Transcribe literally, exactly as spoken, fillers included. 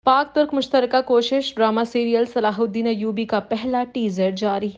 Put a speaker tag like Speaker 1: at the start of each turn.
Speaker 1: पाक तुर्क मुश्तरका कोशिश ड्रामा सीरियल सलाहुद्दीन अय्यूबी का पहला टीजर जारी।